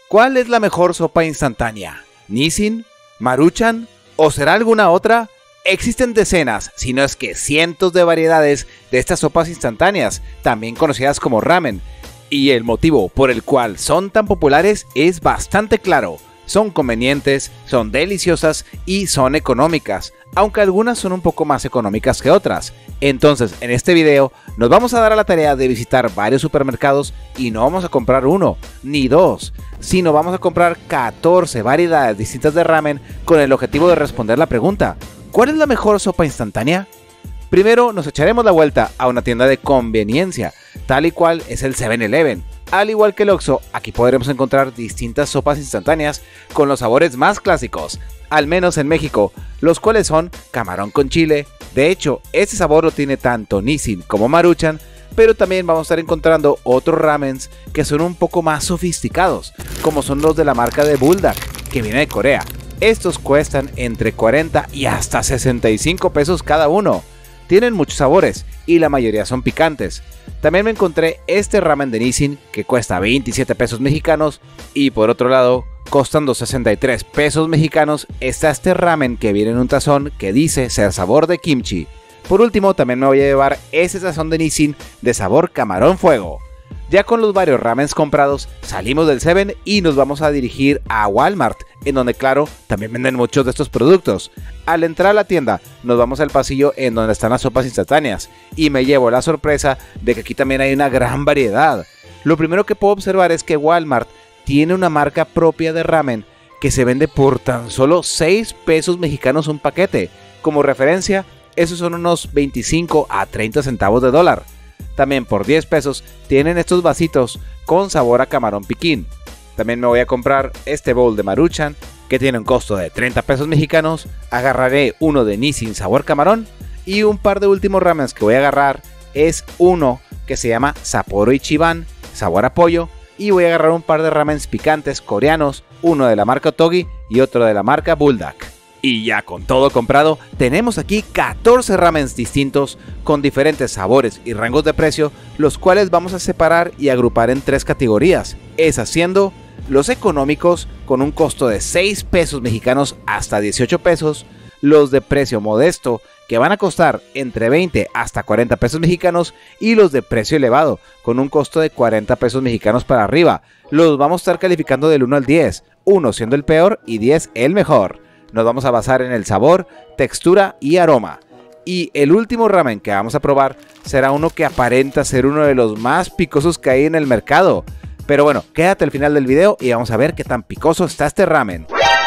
¿Cuál es la mejor sopa instantánea? ¿Nissin? ¿Maruchan? ¿O será alguna otra? Existen decenas, si no es que cientos de variedades de estas sopas instantáneas, también conocidas como ramen, y el motivo por el cual son tan populares es bastante claro. Son convenientes, son deliciosas y son económicas, aunque algunas son un poco más económicas que otras. Entonces, en este video nos vamos a dar a la tarea de visitar varios supermercados y no vamos a comprar uno, ni dos, sino vamos a comprar 14 variedades distintas de ramen con el objetivo de responder la pregunta: ¿cuál es la mejor sopa instantánea? Primero nos echaremos la vuelta a una tienda de conveniencia, tal y cual es el 7-Eleven. Al igual que el Oxxo, aquí podremos encontrar distintas sopas instantáneas con los sabores más clásicos, al menos en México, los cuales son camarón con chile. De hecho, este sabor lo tiene tanto Nissin como Maruchan, pero también vamos a estar encontrando otros ramens que son un poco más sofisticados, como son los de la marca de Buldak, que viene de Corea. Estos cuestan entre 40 y hasta 65 pesos cada uno. Tienen muchos sabores y la mayoría son picantes. También me encontré este ramen de Nissin que cuesta 27 pesos mexicanos, y por otro lado, costando 63 pesos mexicanos, está este ramen que viene en un tazón que dice ser sabor de kimchi. Por último, también me voy a llevar ese tazón de Nissin de sabor camarón fuego. Ya con los varios ramens comprados, salimos del 7 y nos vamos a dirigir a Walmart, en donde claro, también venden muchos de estos productos. Al entrar a la tienda, nos vamos al pasillo en donde están las sopas instantáneas, y me llevo la sorpresa de que aquí también hay una gran variedad. Lo primero que puedo observar es que Walmart tiene una marca propia de ramen que se vende por tan solo 6 pesos mexicanos un paquete. Como referencia, esos son unos 25 a 30 centavos de dólar. También por 10 pesos tienen estos vasitos con sabor a camarón piquín. También me voy a comprar este bowl de Maruchan que tiene un costo de 30 pesos mexicanos. Agarraré uno de Nissin sabor camarón, y un par de últimos ramens que voy a agarrar es uno que se llama Sapporo Ichiban sabor a pollo, y voy a agarrar un par de ramens picantes coreanos, uno de la marca Otogi y otro de la marca Buldak. Y ya con todo comprado, tenemos aquí 14 ramens distintos con diferentes sabores y rangos de precio, los cuales vamos a separar y agrupar en 3 categorías, esas siendo los económicos con un costo de 6 pesos mexicanos hasta 18 pesos, los de precio modesto que van a costar entre 20 hasta 40 pesos mexicanos, y los de precio elevado con un costo de 40 pesos mexicanos para arriba. Los vamos a estar calificando del 1 al 10, 1 siendo el peor y 10 el mejor. Nos vamos a basar en el sabor, textura y aroma. Y el último ramen que vamos a probar será uno que aparenta ser uno de los más picosos que hay en el mercado. Pero bueno, quédate al final del video y vamos a ver qué tan picoso está este ramen.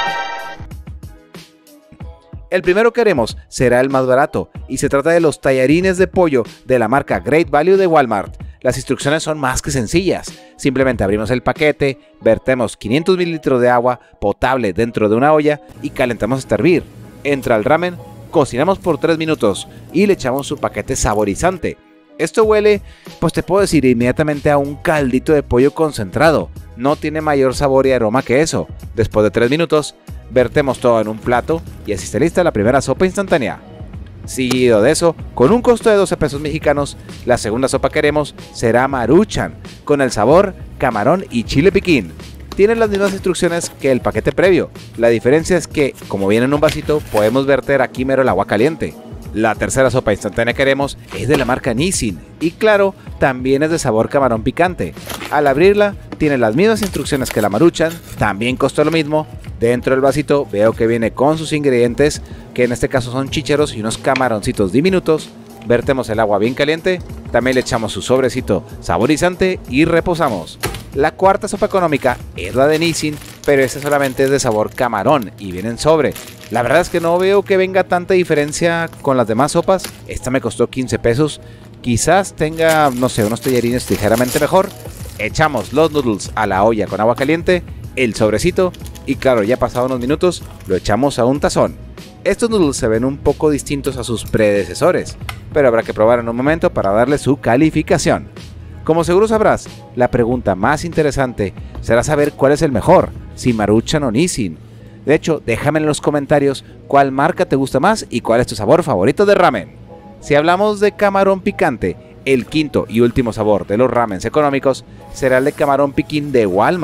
El primero que haremos será el más barato, y se trata de los tallarines de pollo de la marca Great Value de Walmart. Las instrucciones son más que sencillas. Simplemente abrimos el paquete, vertemos 500 mililitros de agua potable dentro de una olla y calentamos hasta hervir. Entra el ramen, cocinamos por 3 minutos y le echamos su paquete saborizante. Esto huele, pues te puedo decir, inmediatamente a un caldito de pollo concentrado. No tiene mayor sabor y aroma que eso. Después de 3 minutos, vertemos todo en un plato y así está lista la primera sopa instantánea. Seguido de eso, con un costo de 12 pesos mexicanos, la segunda sopa que haremos será Maruchan, con el sabor camarón y chile piquín. Tiene las mismas instrucciones que el paquete previo. La diferencia es que, como viene en un vasito, podemos verter aquí mero el agua caliente. La tercera sopa instantánea que haremos es de la marca Nissin, y claro, también es de sabor camarón picante. Al abrirla, tiene las mismas instrucciones que la Maruchan, también costó lo mismo. Dentro del vasito veo que viene con sus ingredientes, que en este caso son chícharos y unos camaroncitos diminutos. Vertemos el agua bien caliente, también le echamos su sobrecito saborizante y reposamos. La cuarta sopa económica es la de Nissin, pero esta solamente es de sabor camarón y viene en sobre. La verdad es que no veo que venga tanta diferencia con las demás sopas. Esta me costó 15 pesos, quizás tenga, no sé, unos tallarines ligeramente mejor. Echamos los noodles a la olla con agua caliente, el sobrecito, y claro, ya pasado unos minutos lo echamos a un tazón. Estos noodles se ven un poco distintos a sus predecesores, pero habrá que probar en un momento para darle su calificación. Como seguro sabrás, la pregunta más interesante será saber cuál es el mejor, si Maruchan o Nissin. De hecho, déjame en los comentarios cuál marca te gusta más y cuál es tu sabor favorito de ramen. Si hablamos de camarón picante, el quinto y último sabor de los ramens económicos será el de camarón piquín de Walmart.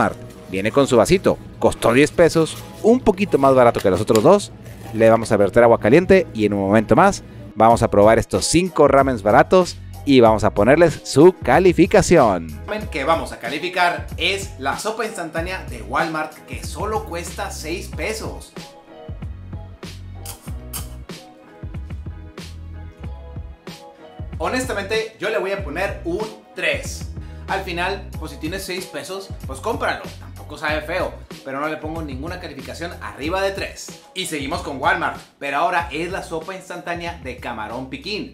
viene con su vasito, costó 10 pesos, un poquito más barato que los otros dos. Le vamos a verter agua caliente y en un momento más vamos a probar estos 5 ramens baratos y vamos a ponerles su calificación. El ramen que vamos a calificar es la sopa instantánea de Walmart, que solo cuesta 6 pesos. Honestamente, yo le voy a poner un 3. Al final, pues si tienes 6 pesos, pues cómpralo. Tampoco sabe feo, pero no le pongo ninguna calificación arriba de 3. Y seguimos con Walmart, pero ahora es la sopa instantánea de camarón piquín.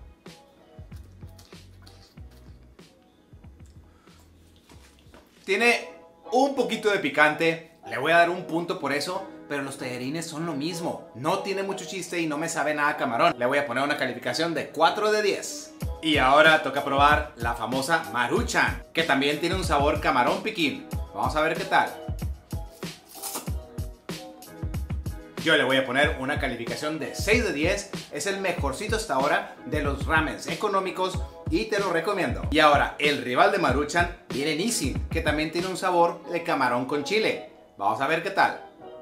Tiene un poquito de picante, le voy a dar un punto por eso, pero los tallarines son lo mismo. No tiene mucho chiste y no me sabe nada a camarón. Le voy a poner una calificación de 4 de 10. Y ahora toca probar la famosa Maruchan, que también tiene un sabor camarón piquín. Vamos a ver qué tal. Yo le voy a poner una calificación de 6 de 10. Es el mejorcito hasta ahora de los ramens económicos y te lo recomiendo. Y ahora, el rival de Maruchan viene Nissin, que también tiene un sabor de camarón con chile. Vamos a ver qué tal.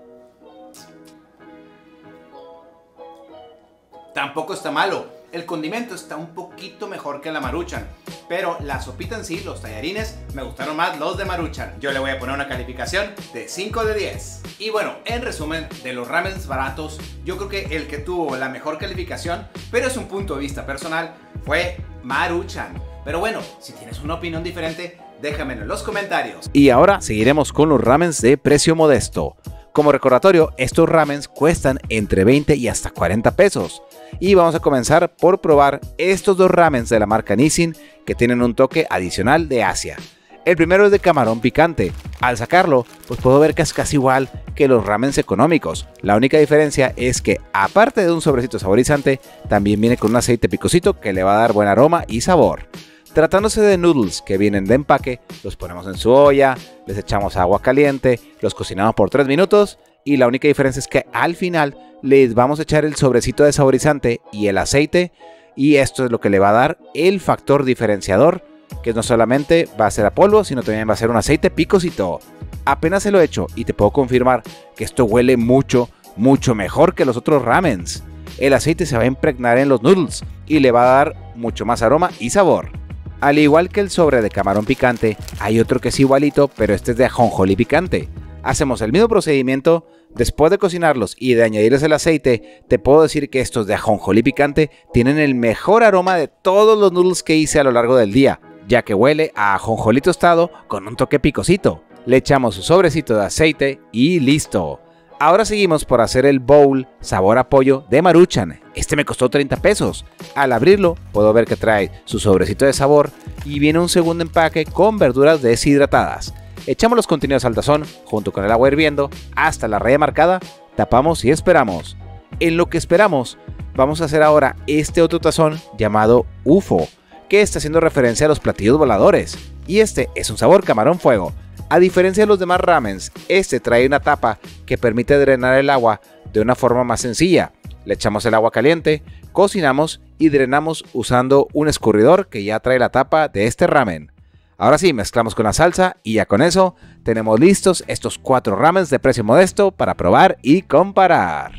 Tampoco está malo. El condimento está un poquito mejor que la Maruchan, pero la sopita en sí, los tallarines, me gustaron más los de Maruchan. Yo le voy a poner una calificación de 5 de 10. Y bueno, en resumen, de los ramens baratos, yo creo que el que tuvo la mejor calificación, pero es un punto de vista personal, fue Maruchan. Pero bueno, si tienes una opinión diferente, déjamelo en los comentarios. Y ahora seguiremos con los ramens de precio modesto. Como recordatorio, estos ramens cuestan entre 20 y hasta 40 pesos. Y vamos a comenzar por probar estos dos ramens de la marca Nissin, que tienen un toque adicional de Asia. El primero es de camarón picante. Al sacarlo, pues puedo ver que es casi igual que los ramens económicos. La única diferencia es que, aparte de un sobrecito saborizante, también viene con un aceite picosito que le va a dar buen aroma y sabor. Tratándose de noodles que vienen de empaque, los ponemos en su olla, les echamos agua caliente, los cocinamos por 3 minutos y la única diferencia es que al final les vamos a echar el sobrecito de saborizante y el aceite, y esto es lo que le va a dar el factor diferenciador, que no solamente va a ser a polvo, sino también va a ser un aceite picosito. Apenas se lo echo y te puedo confirmar que esto huele mucho mejor que los otros ramens. El aceite se va a impregnar en los noodles y le va a dar mucho más aroma y sabor. Al igual que el sobre de camarón picante, hay otro que es igualito, pero este es de ajonjolí picante. Hacemos el mismo procedimiento. Después de cocinarlos y de añadirles el aceite, te puedo decir que estos de ajonjolí picante tienen el mejor aroma de todos los noodles que hice a lo largo del día, ya que huele a ajonjolí tostado con un toque picosito. Le echamos su sobrecito de aceite y listo. Ahora seguimos por hacer el bowl sabor a pollo de Maruchan. Este me costó 30 pesos. Al abrirlo puedo ver que trae su sobrecito de sabor y viene un segundo empaque con verduras deshidratadas. Echamos los contenidos al tazón junto con el agua hirviendo hasta la raya marcada, tapamos y esperamos. En lo que esperamos, vamos a hacer ahora este otro tazón llamado UFO, que está haciendo referencia a los platillos voladores. Y este es un sabor camarón fuego. A diferencia de los demás ramens, este trae una tapa que permite drenar el agua de una forma más sencilla. Le echamos el agua caliente, cocinamos y drenamos usando un escurridor que ya trae la tapa de este ramen. Ahora sí, mezclamos con la salsa y ya con eso tenemos listos estos 4 ramens de precio modesto para probar y comparar.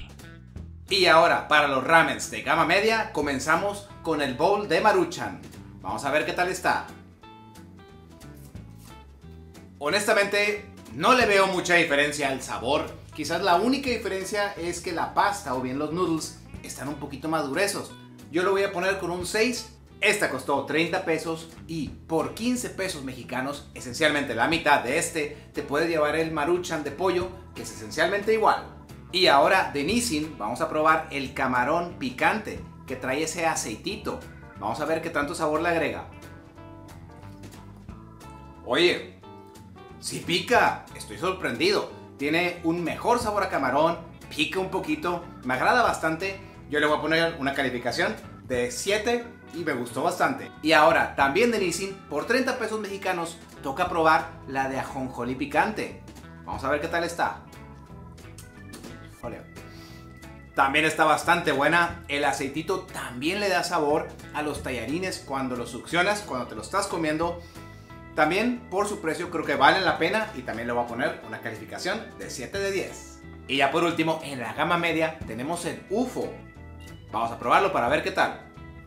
Y ahora, para los ramens de gama media, comenzamos con el bowl de Maruchan. Vamos a ver qué tal está. Honestamente, no le veo mucha diferencia al sabor. Quizás la única diferencia es que la pasta o bien los noodles están un poquito más gruesos. Yo lo voy a poner con un 6. Esta costó 30 pesos y por 15 pesos mexicanos, esencialmente la mitad de este, te puedes llevar el Maruchan de pollo, que es esencialmente igual. Y ahora de Nissin vamos a probar el camarón picante, que trae ese aceitito. Vamos a ver qué tanto sabor le agrega. Oye, sí pica, estoy sorprendido. Tiene un mejor sabor a camarón, pica un poquito, me agrada bastante. Yo le voy a poner una calificación de 7 y me gustó bastante. Y ahora, también de Nissin, por 30 pesos mexicanos, toca probar la de ajonjolí picante. Vamos a ver qué tal está. También está bastante buena. El aceitito también le da sabor a los tallarines cuando los succionas, cuando te lo estás comiendo. También por su precio creo que valen la pena y también le voy a poner una calificación de 7 de 10. Y ya por último, en la gama media tenemos el UFO. Vamos a probarlo para ver qué tal.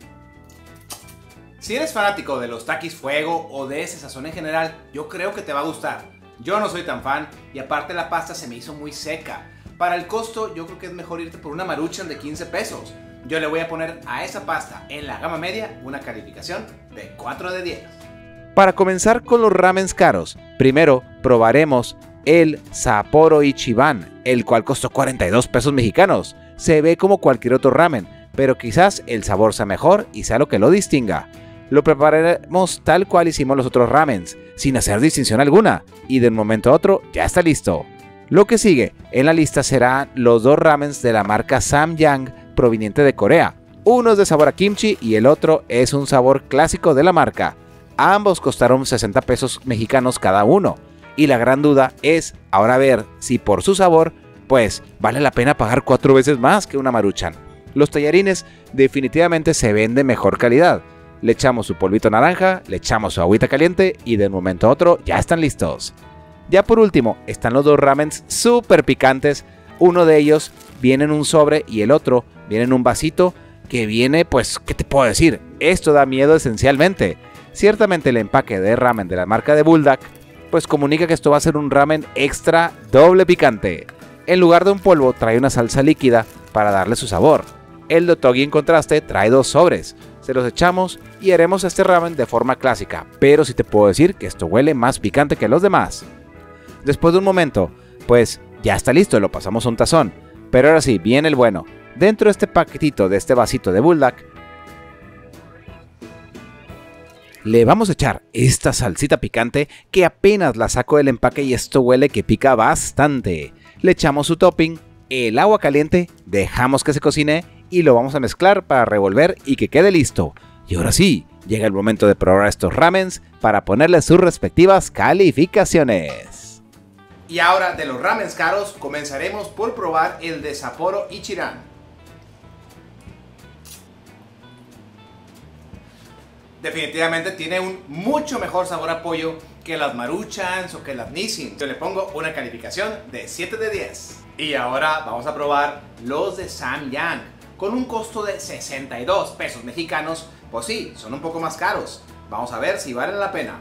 Si eres fanático de los Takis Fuego o de ese sazón en general, yo creo que te va a gustar. Yo no soy tan fan y aparte la pasta se me hizo muy seca. Para el costo yo creo que es mejor irte por una Maruchan de 15 pesos. Yo le voy a poner a esa pasta en la gama media una calificación de 4 de 10. Para comenzar con los ramens caros, primero probaremos el Sapporo Ichiban, el cual costó 42 pesos mexicanos. Se ve como cualquier otro ramen, pero quizás el sabor sea mejor y sea lo que lo distinga. Lo prepararemos tal cual hicimos los otros ramens, sin hacer distinción alguna, y de un momento a otro ya está listo. Lo que sigue en la lista serán los dos ramens de la marca Samyang proveniente de Corea. Uno es de sabor a kimchi y el otro es un sabor clásico de la marca. Ambos costaron 60 pesos mexicanos cada uno. Y la gran duda es ahora ver si por su sabor, pues vale la pena pagar 4 veces más que una Maruchan. Los tallarines definitivamente se ven de mejor calidad. Le echamos su polvito naranja, le echamos su agüita caliente y de un momento a otro ya están listos. Ya por último están los dos ramens súper picantes. Uno de ellos viene en un sobre y el otro viene en un vasito que viene, pues, ¿qué te puedo decir? Esto da miedo esencialmente. Ciertamente el empaque de ramen de la marca de Buldak pues comunica que esto va a ser un ramen extra doble picante. En lugar de un polvo trae una salsa líquida para darle su sabor. El Dotogi en contraste trae 2 sobres. Se los echamos y haremos este ramen de forma clásica, pero sí te puedo decir que esto huele más picante que los demás. Después de un momento, pues ya está listo, lo pasamos a un tazón. Pero ahora sí, viene el bueno. Dentro de este paquetito, de este vasito de Buldak, le vamos a echar esta salsita picante que apenas la saco del empaque y esto huele que pica bastante. Le echamos su topping, el agua caliente, dejamos que se cocine y lo vamos a mezclar para revolver y que quede listo. Y ahora sí, llega el momento de probar estos ramens para ponerle sus respectivas calificaciones. Y ahora de los ramens caros comenzaremos por probar el de Sapporo Ichiban. Definitivamente tiene un mucho mejor sabor a pollo que las Maruchans o que las Nissin. Yo le pongo una calificación de 7 de 10. Y ahora vamos a probar los de Samyang. Con un costo de 62 pesos mexicanos, pues sí, son un poco más caros. Vamos a ver si valen la pena.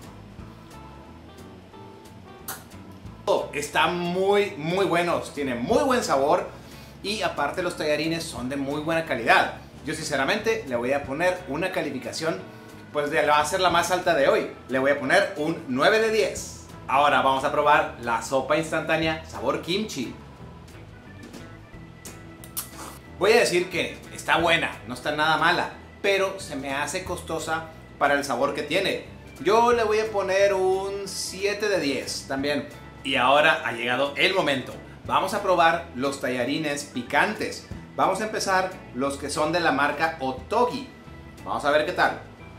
Están muy buenos, tienen muy buen sabor y aparte los tallarines son de muy buena calidad. Yo sinceramente le voy a poner una calificación, pues va a ser la más alta de hoy. Le voy a poner un 9 de 10. Ahora vamos a probar la sopa instantánea sabor kimchi. Voy a decir que está buena, no está nada mala, pero se me hace costosa para el sabor que tiene. Yo le voy a poner un 7 de 10 también. Y ahora ha llegado el momento. Vamos a probar los tallarines picantes. Vamos a empezar los que son de la marca Otogi. Vamos a ver qué tal.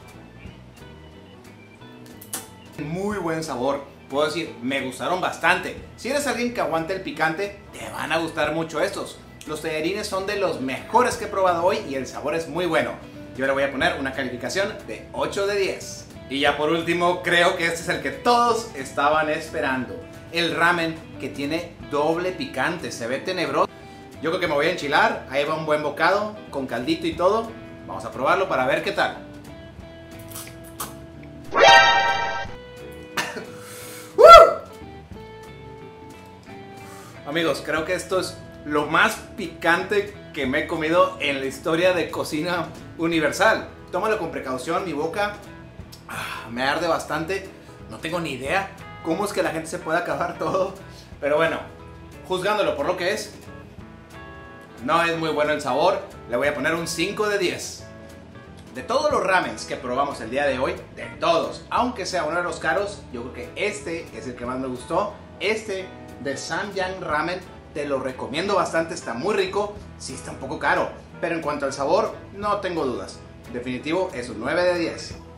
Muy buen sabor. Puedo decir, me gustaron bastante. Si eres alguien que aguante el picante, te van a gustar mucho estos. Los tallarines son de los mejores que he probado hoy y el sabor es muy bueno. Yo le voy a poner una calificación de 8 de 10. Y ya por último, creo que este es el que todos estaban esperando. El ramen que tiene doble picante. Se ve tenebroso. Yo creo que me voy a enchilar. Ahí va un buen bocado con caldito y todo. Vamos a probarlo para ver qué tal. Amigos, creo que esto es lo más picante que me he comido en la historia de cocina universal. Tómalo con precaución, mi boca me arde bastante. No tengo ni idea cómo es que la gente se puede acabar todo. Pero bueno, juzgándolo por lo que es, no es muy bueno el sabor. Le voy a poner un 5 de 10. De todos los ramens que probamos el día de hoy, de todos, aunque sea uno de los caros, yo creo que este es el que más me gustó. Este de Samyang Ramen te lo recomiendo bastante, está muy rico. Sí está un poco caro, pero en cuanto al sabor no tengo dudas. Definitivo es un 9 de 10.